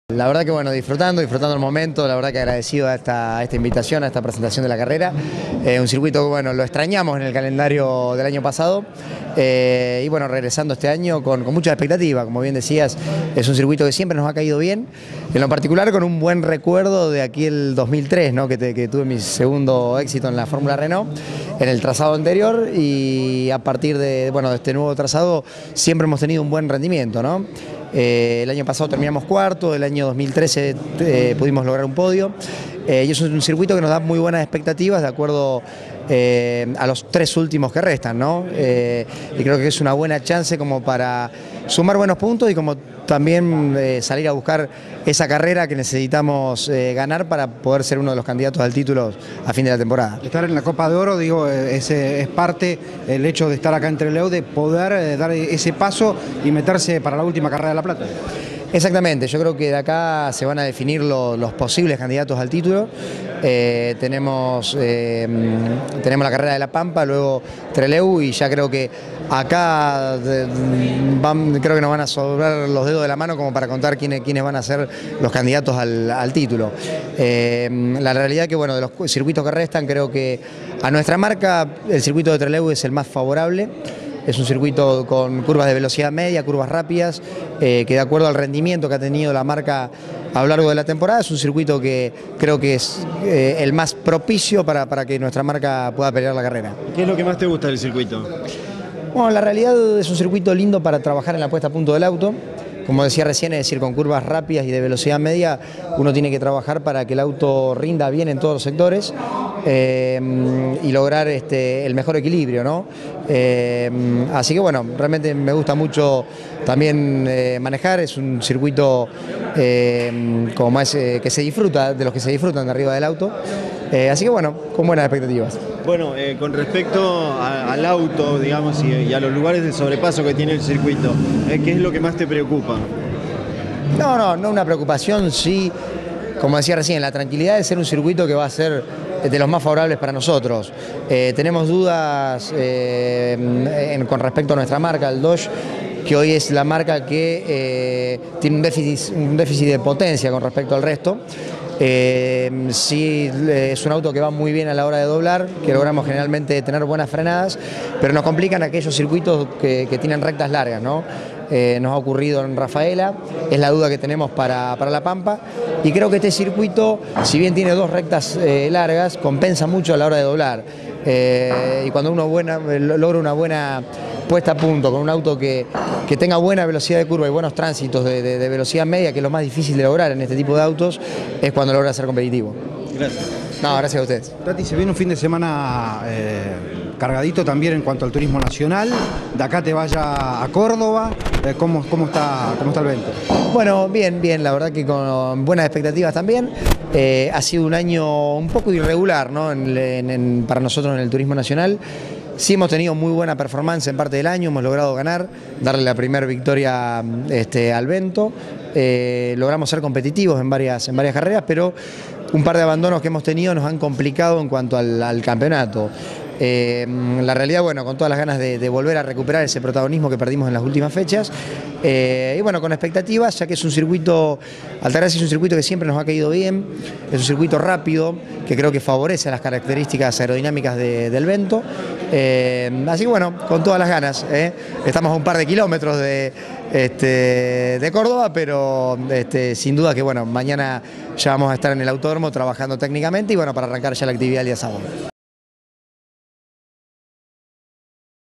La verdad que bueno, disfrutando el momento, la verdad que agradecido a esta invitación, a esta presentación de la carrera. Un circuito que bueno, lo extrañamos en el calendario del año pasado y bueno, regresando este año con mucha expectativa, como bien decías, es un circuito que siempre nos ha caído bien, en lo particular con un buen recuerdo de aquí el 2003, ¿no? que tuve mi segundo éxito en la Fórmula Renault, en el trazado anterior, y a partir de este nuevo trazado siempre hemos tenido un buen rendimiento, ¿no? El año pasado terminamos cuarto, el año 2013 pudimos lograr un podio y es un circuito que nos da muy buenas expectativas de acuerdo a los tres últimos que restan, ¿no? Y creo que es una buena chance como para sumar buenos puntos y como también salir a buscar esa carrera que necesitamos ganar para poder ser uno de los candidatos al título a fin de la temporada. Estar en la Copa de Oro, digo, es parte el hecho de estar acá en Trelew, de poder dar ese paso y meterse para la última carrera de La Plata. Exactamente, yo creo que de acá se van a definir los posibles candidatos al título. Tenemos la carrera de La Pampa, luego Trelew, y ya creo que acá creo que nos van a sobrar los dedos de la mano como para contar quiénes van a ser los candidatos al título. La realidad que bueno, de los circuitos que restan, creo que a nuestra marca el circuito de Trelew es el más favorable. Es un circuito con curvas de velocidad media, curvas rápidas, que de acuerdo al rendimiento que ha tenido la marca a lo largo de la temporada, es un circuito que creo que es el más propicio para que nuestra marca pueda pelear la carrera. ¿Qué es lo que más te gusta del circuito? Bueno, la realidad es un circuito lindo para trabajar en la puesta a punto del auto. Como decía recién, es decir, con curvas rápidas y de velocidad media, uno tiene que trabajar para que el auto rinda bien en todos los sectores y lograr el mejor equilibrio, ¿no? Así que bueno, realmente me gusta mucho también manejar, es un circuito que se disfruta, de los que se disfrutan de arriba del auto, así que bueno, con buenas expectativas. Bueno, con respecto al auto, digamos, y a los lugares de sobrepaso que tiene el circuito, ¿qué es lo que más te preocupa? No una preocupación, sí, como decía recién, la tranquilidad de ser un circuito que va a ser de los más favorables para nosotros. Tenemos dudas con respecto a nuestra marca, el Dodge, que hoy es la marca que tiene un déficit de potencia con respecto al resto. Sí, es un auto que va muy bien a la hora de doblar, que logramos generalmente tener buenas frenadas, pero nos complican aquellos circuitos que tienen rectas largas, ¿no? Nos ha ocurrido en Rafaela, es la duda que tenemos para La Pampa, y creo que este circuito, si bien tiene dos rectas largas, compensa mucho a la hora de doblar. Y cuando uno logra una buena puesta a punto con un auto que tenga buena velocidad de curva y buenos tránsitos de velocidad media, que es lo más difícil de lograr en este tipo de autos, es cuando logra ser competitivo. Gracias. No, gracias a ustedes. Tati, se viene un fin de semana cargadito también en cuanto al turismo nacional. De acá te vaya a Córdoba. ¿Cómo está el evento? Bueno, bien, la verdad que con buenas expectativas también. Ha sido un año un poco irregular, ¿no? Para nosotros en el turismo nacional. Sí hemos tenido muy buena performance en parte del año, hemos logrado ganar, darle la primera victoria al Vento, logramos ser competitivos en varias carreras, pero un par de abandonos que hemos tenido nos han complicado en cuanto al campeonato. La realidad, bueno, con todas las ganas de volver a recuperar ese protagonismo que perdimos en las últimas fechas, y bueno, con expectativas, ya que es un circuito, Altagracia es un circuito que siempre nos ha caído bien, es un circuito rápido, que creo que favorece las características aerodinámicas del Vento, así que bueno, con todas las ganas, estamos a un par de kilómetros de Córdoba, pero sin duda que bueno, mañana ya vamos a estar en el autódromo trabajando técnicamente y bueno, para arrancar ya la actividad el día sábado.